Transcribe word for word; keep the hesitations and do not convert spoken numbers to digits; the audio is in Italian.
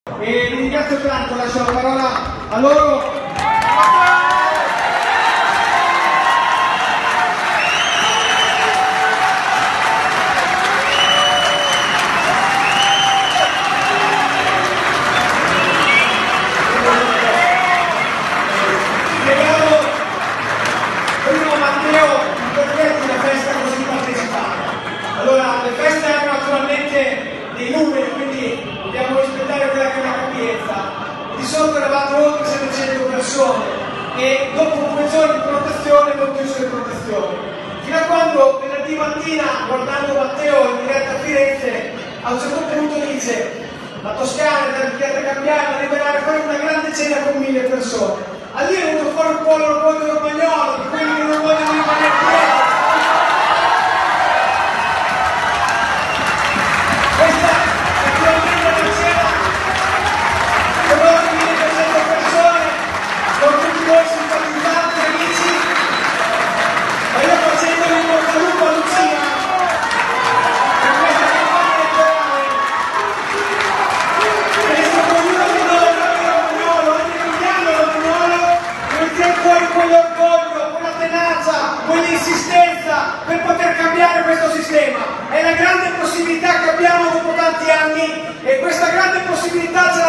E vi ringrazio tanto, lascio la parola a loro. Allora, le feste hanno naturalmente dei numeri, quindi dobbiamo rispettare quella che è la capienza. Di solito eravamo oltre settecento persone e dopo due giorni di protezione abbiamo chiuso le protezioni. Fino a quando venerdì mattina, guardando Matteo in diretta a Firenze, a un certo punto dice la Toscana è da cambiare, da liberare fuori una grande cena con mille persone. A lì è venuto fuori un po' l'orgoglio romagnolo, di quelli che non vogliono rimanere dietro. Questa naturalmente è una cena con oltre millecento persone, con tutti voi simpatizzanti, amici, ma io facendo il bocca al lupo a Lucia per questa campagna elettorale, penso che ognuno di noi, anche Romagnolo, anche Emiliano Romagnolo, deve tirare fuori quell'orgoglio, quella tenacia, quell'insistenza per poter cambiare questo sistema. È la grande possibilità che abbiamo dopo tanti anni e questa grande possibilità ce la